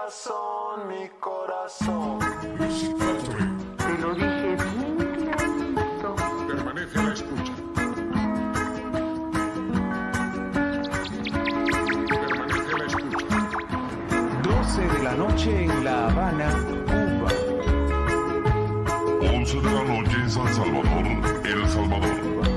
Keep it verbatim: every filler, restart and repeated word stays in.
corazón, mi corazón. Te lo dije bien clarito. Permanece a la escucha. Permanece a la escucha. doce de la noche en La Habana, Cuba. once de la noche en San Salvador, El Salvador.